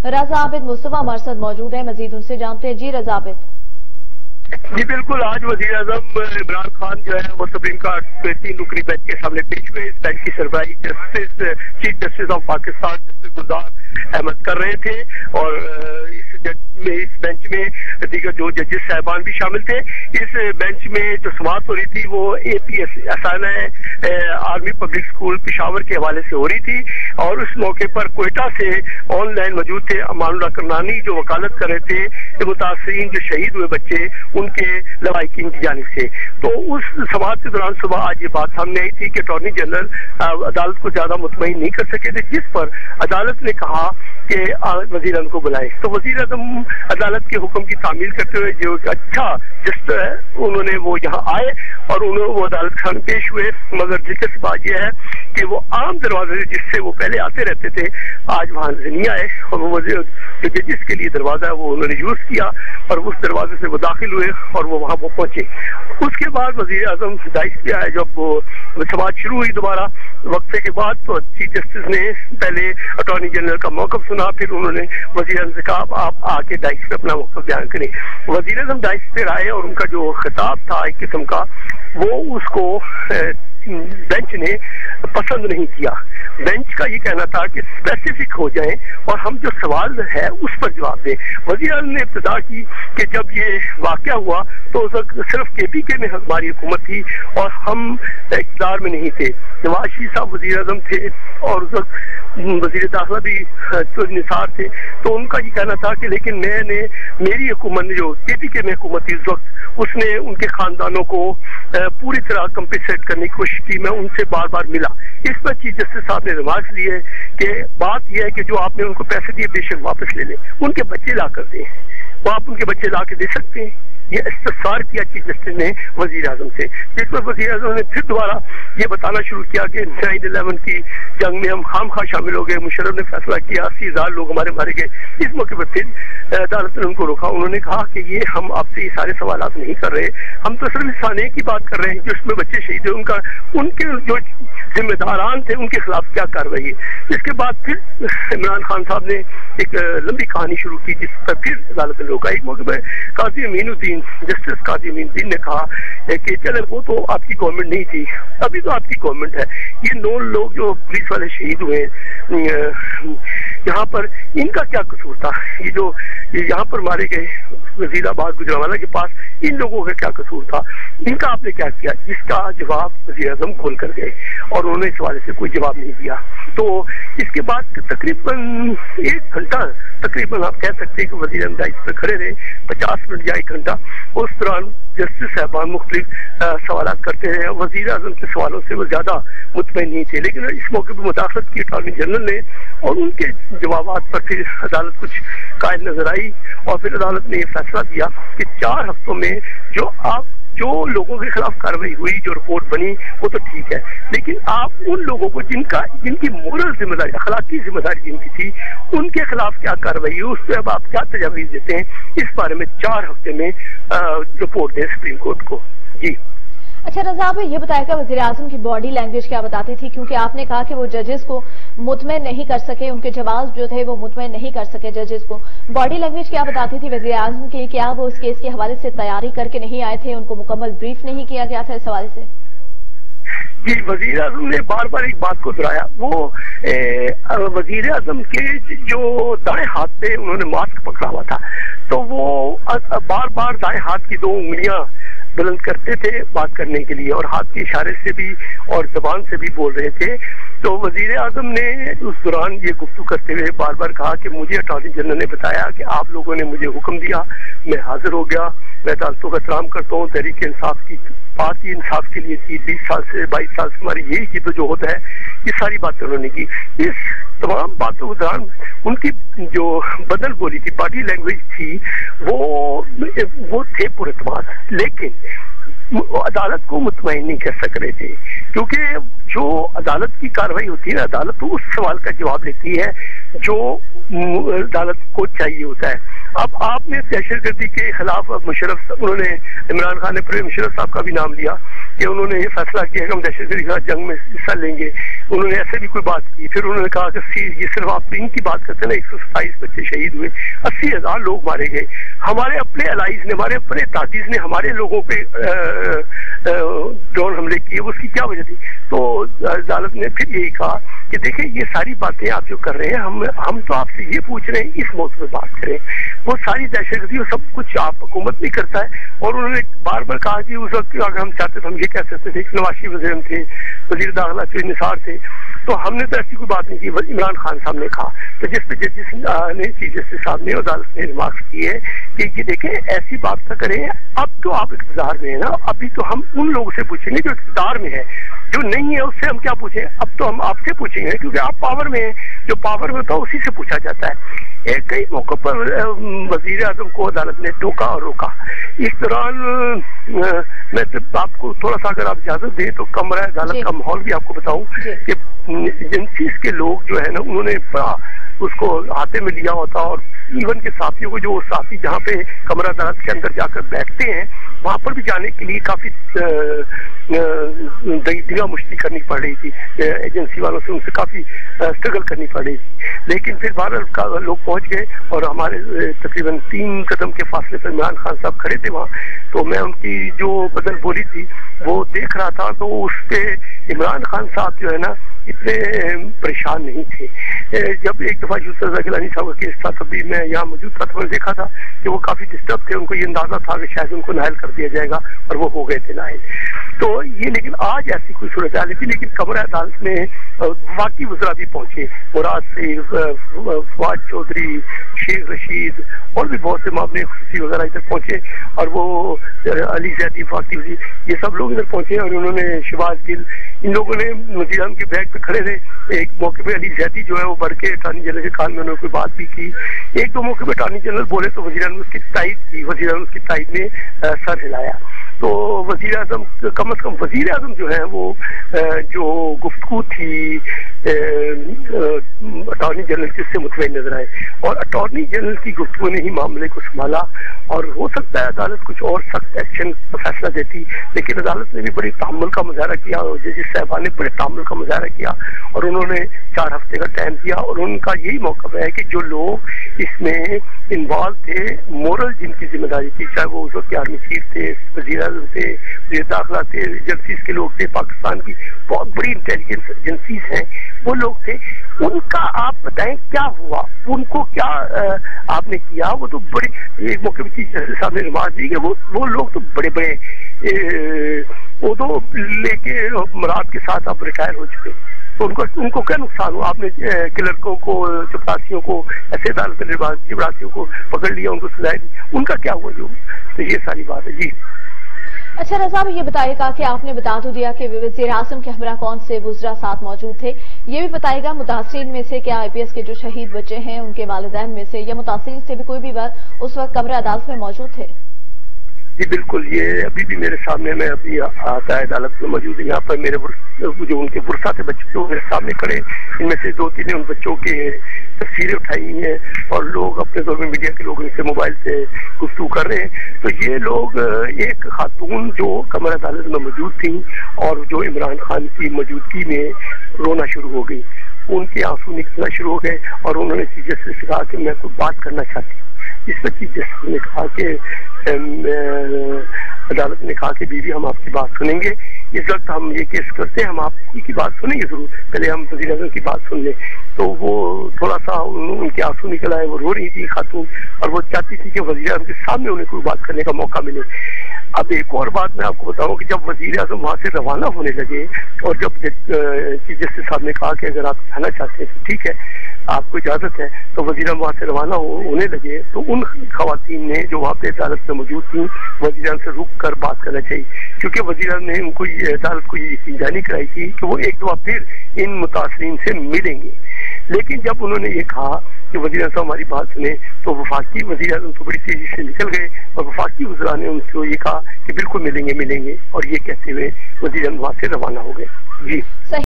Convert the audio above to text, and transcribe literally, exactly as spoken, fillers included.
रजा आबिद मुस्तफा हमारे साथ मौजूद है, मजीद उनसे जानते हैं। जी रजा आबिद। जी बिल्कुल, आज वजीर आजम इमरान खान जो है वो सुप्रीम कोर्ट के तीन रुकनी बेंच के सामने पेश हुए। इस बेंच की सरबराही justice chief justice of Pakistan justice Gulzar Ahmed कर रहे थे और इस जज में इस बेंच में दीगर जो जजेस साहबान भी शामिल थे। इस बेंच में जो समाअत हो रही थी वो ए पी एस असाना आर्मी पब्लिक स्कूल पिशावर के हवाले से हो रही थी और उस मौके पर कोयटा से ऑनलाइन मौजूद थे अमानुल्लाह करनानी जो वकालत कर रहे थे मुतासरीन जो शहीद हुए बच्चे उनके लवाहिकीन की जानिब से। तो उस समाअत के दौरान सुबह आज ये बात सामने आई थी कि अटॉर्नी जनरल अदालत को ज्यादा मुतमईन नहीं कर सके थे, जिस पर अदालत ने कहा कि वजीर आजम को बुलाए। तो वजीर आजम अदालत के हुक्म की तामील करते हुए जो अच्छा जस्टिस है उन्होंने वो यहाँ आए और उन्होंने वो अदालत खान पेश हुए। मगर दिलचस्प बात यह है कि वो आम दरवाजे जिससे वो पहले आते रहते थे आज वहां नहीं आए और वो जो जिसके लिए दरवाजा है वो उन्होंने यूज किया और उस दरवाजे से वो दाखिल हुए और वो वहां वो पहुंचे। उसके बाद वजीर आजम दाइश पे आए। जब वो समाअत शुरू हुई दोबारा वक्फे के बाद तो चीफ जस्टिस ने पहले अटॉर्नी जनरल का मौक़िफ़ सुना, फिर उन्होंने वजीर आजम से कहा आप आके दाइश पे अपना मौक़िफ़ बयान करें। वजीर आजम दाइश पे आए और उनका जो खिताब था एक किस्म का वो उसको बेंच ने पसंद नहीं किया। बेंच का ये कहना था कि स्पेसिफिक हो जाएं और हम जो सवाल है उस पर जवाब दें। वज़ीर आज़म ने इब्तिदा की कि जब ये वाक़या हुआ तो उस वक्त सिर्फ के पी के में हमारी हुकूमत थी और हम इक़्तिदार में नहीं थे। नवाज शरीफ साहब वज़ीर आज़म थे और उस वक्त वज़ीर दाखिला भी तो निसार थे। तो उनका ये कहना था कि लेकिन मैंने मेरी हुकूमत ने जो के पी के में हुकूमत थी उस वक्त उसने उनके खानदानों को पूरी तरह कंपेंसेट करने की कोशिश की। मैं उनसे बार बार मिला। इस पर चीफ जस्टिस साहब ने रिमार्क्स लिए कि बात यह है कि जो आपने उनको पैसे दिए बेशक वापस ले लें, उनके बच्चे ला कर दें। वो आप उनके बच्चे ला के दे सकते हैं। ये इस्तफसार किया चीफ जस्टिस ने वजीर आजम से, जिस पर वजीर आजम ने फिर दोबारा ये बताना शुरू किया कि नाइन इलेवन की जंग में हम खाम खा शामिल हो गए। मुशर्रफ ने फैसला किया, अस्सी हजार लोग हमारे मारे गए। इस मौके पर फिर अदालत ने उनको रोका। उन्होंने कहा कि ये हम आपसे ये सारे सवाल नहीं कर रहे, हम तो सिर्फ इस थाने की बात कर रहे हैं जिसमें बच्चे शहीद हुए, उनका उनके जो जिम्मेदारान थे उनके खिलाफ क्या कार्रवाई है। इसके बाद फिर इमरान खान साहब ने एक लंबी कहानी शुरू की जिस पर फिर अदालत ने रोका। एक मौके पर काजी अमीनुद्दीन जस्टिस काजी अमीनुद्दीन ने कहा कि चले वो तो आपकी गवर्नमेंट नहीं थी, अभी तो आपकी गवर्नमेंट है। ये नौ लोग जो पुलिस वाले शहीद हुए यहाँ पर इनका क्या कसूर था? ये जो यहाँ पर मारे गए वजीराबाद गुजरांवाला के पास इन लोगों का क्या कसूर था? इनका आपने क्या किया? जिसका जवाब वज़ीर आज़म खोल कर गए और उन्होंने इस हवाले से कोई जवाब नहीं दिया। तो इसके बाद तकरीबन एक घंटा तकरीबन आप कह सकते हैं कि वज़ीर आज़म दाइश पर खड़े रहे, पचास मिनट या एक घंटा। उस दौरान जस्टिस साहबान मुख्तलिफ सवाल करते रहे। वज़ीर आज़म के सवालों से वो ज्यादा मुतमईन नहीं थे, लेकिन इस मौके पर मुदाखलत की अटॉर्नी जनरल ने और उनके जवाबात पर फिर अदालत कुछ कायल नजर आई और फिर अदालत ने यह फैसला दिया कि चार हफ्तों में जो आप जो लोगों के खिलाफ कार्रवाई हुई, जो रिपोर्ट बनी वो तो ठीक है, लेकिन आप उन लोगों को जिनका जिनकी मोरल जिम्मेदारी अखलाकी जिम्मेदारी जिनकी थी उनके खिलाफ क्या कार्रवाई हुई, उस पर अब आप क्या तजावीज देते हैं, इस बारे में चार हफ्ते में रिपोर्ट दें सुप्रीम कोर्ट को। जी अच्छा रजा, आप ये बताएगा वज़ीर आज़म की बॉडी लैंग्वेज क्या बताती थी, क्योंकि आपने कहा कि वो जजेस को मुतमईन नहीं कर सके, उनके जवाब जो थे वो मुतमईन नहीं कर सके जजेस को। बॉडी लैंग्वेज क्या बताती थी वज़ीर आज़म की? क्या वो उस केस के हवाले से तैयारी करके नहीं आए थे, उनको मुकम्मल ब्रीफ नहीं किया गया था इस हवाले से? जी, वज़ीर आज़म ने बार बार एक बात को दोहराया। वो वज़ीर आज़म के जो दाएं हाथ पे उन्होंने मास्क पकड़ा हुआ था, तो वो बार बार दाएं हाथ की दो उंगलियां बुलंद करते थे बात करने के लिए और हाथ के इशारे से भी और जबान से भी बोल रहे थे। तो वजीर आजम ने उस दौरान ये गुफ्तगू करते हुए बार बार कहा कि मुझे अटॉर्नी जनरल ने बताया कि आप लोगों ने मुझे हुक्म दिया, मैं हाजिर हो गया, मैं अदालतों का एहतराम करता हूँ। तहरीक इंसाफ की पार्टी इंसाफ के लिए थी, बीस साल से बाईस साल से हमारी यही की तो जो होता है, ये सारी बातें उन्होंने की। इस तमाम बातों के दौरान उनकी जो बदल बोली थी, बॉडी लैंग्वेज थी, वो वो थे पुरतमाद, लेकिन अदालत को मुतमईन नहीं कर सक रहे थे, क्योंकि जो अदालत की कार्रवाई होती है ना, अदालत तो उस सवाल का जवाब लेती है जो अदालत को चाहिए होता है। अब आपने दहशतगर्दी के खिलाफ मुशर्रफ, उन्होंने इमरान खान ने परवेज मुशर्रफ साहब का भी नाम लिया कि उन्होंने ये फैसला किया कि हम दहशतगर्दी के खिलाफ जंग में हिस्सा लेंगे। उन्होंने ऐसे भी कोई बात की। फिर उन्होंने कहा कि ये सिर्फ आप इनकी बात करते हैं ना, एक सौ सत्ताईस बच्चे शहीद हुए, अस्सी हजार लोग मारे गए। हमारे अपने अलाइज ने, हमारे अपने तातीज ने हमारे लोगों पे ड्रोन हमले किए, उसकी क्या वजह थी? तो अदालत ने फिर यही कहा कि देखिए ये सारी बातें आप जो कर रहे हैं, हम हम तो आपसे ये पूछ रहे हैं इस मौके पे बात करें। वो सारी दहशतगर्दी और सब कुछ आप हुकूमत नहीं करता है। और उन्होंने बार बार कहा कि उस वक्त अगर हम चाहते तो हम ये कह सकते थे, नवाशी वज़ीर थे, वजीर दाखिला थे, निसार थे, तो हमने तो ऐसी कोई बात नहीं की। इमरान खान साहब ने कहा, तो जिस पे जजिस ने चीफ जस्टिस साहब ने अदालत ने रिमार्क्स की है कि ये देखें ऐसी बात ना करें, अब तो आप इक़्तिदार में है ना, अभी तो हम उन लोगों से पूछेंगे जो इक़्तिदार में है, जो नहीं है उससे हम क्या पूछें? अब तो हम आपसे पूछेंगे क्योंकि आप पावर में हैं, जो पावर में होता है उसी से पूछा जाता है। एक कई मौकों पर वजीर आजम को अदालत ने टोका और रोका। इस दौरान मैं आपको थोड़ा सा अगर आप इजाजत दें तो कमरा अदालत का माहौल भी आपको बताऊं कि एजेंसीज के लोग जो है ना, उन्होंने बड़ा उसको हाथे में लिया होता और इवन के साथियों को, जो साथी जहाँ पे कमरा अदालत के अंदर जाकर बैठते हैं वहां पर भी जाने के लिए काफी दिगा मुश्ती करनी पड़ रही थी, एजेंसी वालों से उनसे काफी स्ट्रगल करनी पड़ रही थी। लेकिन फिर बारह का लोग पहुंच गए और हमारे तकरीबन तीन कदम के फासले पर इमरान खान साहब खड़े थे वहाँ। तो मैं उनकी जो बदल बोली थी वो देख रहा था, तो उस पे इमरान खान साहब जो है ना इतने परेशान नहीं थे। जब एक दफा यूसुफ रज़ा गिलानी साहब का केस था तब भी मैं यहाँ मौजूद था, तो मैंने देखा था कि वो काफी डिस्टर्ब थे। उनको ये अंदाजा था कि शायद उनको नायल कर दिया जाएगा और वो हो गए थे नायल। तो ये, लेकिन आज ऐसी कोई सूरत हाल थी। लेकिन कमरा अदालत में वाकई वज़रा भी पहुंचे, मुराद से फवाद चौधरी, शेख रशीद और भी बहुत से मामले खुशी वगैरह इधर पहुंचे, और वो अली जैदी, फाकी वजी, ये सब लोग इधर पहुंचे। और उन्होंने शिवाज गिल, इन लोगों ने वज़ीर आज़म के बैग पे खड़े थे। एक मौके पे अली जैदी जो है वो बढ़ के अटॉर्नी जनरल के कान में उन्होंने कोई बात भी की। एक दो मौके पे अटॉर्नी जनरल बोले तो वज़ीर आज़म उसकी तायद की, वज़ीर आज़म उसकी तायद ने सर हिलाया। तो वज़ीर आज़म, कम अज कम वज़ीर आज़म जो है वो जो गुफ्तगू थी अटॉर्नी जनरल की, उससे मुतमईन नजर आए। और अटॉर्नी जनरल की गुफ्तगू ने ही मामले को संभाला। और हो सकता है अदालत कुछ और सख्त एक्शन का फैसला देती, लेकिन अदालत ने भी बड़ी तहम्मुल का मुजाहरा किया और जजिस साहबान ने बड़े तहम्मुल का मुजाहरा किया और उन्होंने चार हफ्ते का टाइम दिया। और उनका यही मौक़िफ़ है कि जो लोग इसमें इन्वॉल्व थे, मोरल जिनकी जिम्मेदारी थी, चाहे वो उस वक्त आर्मी चीफ थे, वज़ीर आज़म थे, वज़ीर दाखिला थे, एजेंसीज के लोग थे, पाकिस्तान की बहुत बड़ी इंटेलिजेंस एजेंसीज हैं, वो लोग थे, उनका आप बताएं क्या हुआ, उनको क्या आ, आपने किया? वो तो बड़े, एक मौके पर चीफ जस्टिस साहब ने रिमार्क दी कि वो वो लोग तो बड़े बड़े वो तो लेके मुराद के साथ आप रिटायर हो चुके, तो उनको उनको क्या नुकसान हुआ? आपने क्लर्कों को, चपरासियों को, ऐसे अदालत चपरासियों को पकड़ लिया, उनको सजा दी, उनका क्या हुआ? जो तो ये सारी बात है जी। अच्छा रज़ा साहब, ये बताइएगा कि आपने बता तो दिया कि वज़ीर आज़म के हमरा कौन से वुज़रा साथ मौजूद थे, ये भी बताइएगा मुतासिरीन में से क्या आईपीएस के जो शहीद बच्चे हैं उनके वालिदैन में से या मुतासिरीन से भी कोई भी बात उस वक्त कमरा अदालत में मौजूद थे? जी बिल्कुल, ये अभी भी मेरे सामने, मैं अभी आता है अदालत में मौजूद है। यहाँ पर मेरे जो उनके बुरसा थे बच्चे जो मेरे सामने खड़े, इनमें से दो तीन उन बच्चों के तस्वीरें उठाई हैं और लोग अपने दौर में मीडिया के लोग इनसे मोबाइल से गुफ्तगू कर रहे हैं। तो ये लोग, एक खातून जो कमरा अदालत में मौजूद थी और जो इमरान खान की मौजूदगी में रोना शुरू हो गई, उनके आंसू निकलना शुरू हो गए और उन्होंने चीफ जस्टिस से कहा कि मैं कोई बात करना चाहती हूँ। इस पर चीफ जस्टिस ने कहा कि अदालत ने कहा कि बीवी हम आपकी बात सुनेंगे, इस वक्त हम ये केस करते हैं, हम आपकी की बात सुनेंगे जरूर, पहले हम वज़ीर आज़म की बात सुन लें। तो वो थोड़ा सा उन, उनके आंसू निकल आए, वो रो रही थी खातून और वो चाहती थी कि वज़ीर आज़म के सामने उन्हें कोई बात करने का मौका मिले। अब एक और बात मैं आपको बताऊं कि जब वज़ीर आज़म वहाँ से रवाना होने लगे और जब चीफ जस्टिस साहब ने कहा कि अगर आप जाना चाहते हैं तो ठीक है, आपको इजाजत है, तो वज़ीर आज़म वहाँ से रवाना हो, होने लगे, तो उन खवातीन ने जो वहाँ पे अदालत में मौजूद थी, वज़ीर आज़म से रुक कर बात करना चाहिए, क्योंकि वज़ीर आज़म ने उनको ये अदालत को ये यकीन दहानी कराई थी कि वो एक दफा फिर इन मुतासरीन से मिलेंगे। लेकिन जब उन्होंने ये कहा कि वज़ीर आज़म हमारी बात सुने, तो वफाकी वज़ीर आज़म तो बड़ी तेजी से निकल गए और वफाकी वज़रा ने उनसे ये कहा कि बिल्कुल मिलेंगे मिलेंगे और ये कहते हुए वज़ीर आज़म वहाँ से रवाना हो गए। जी।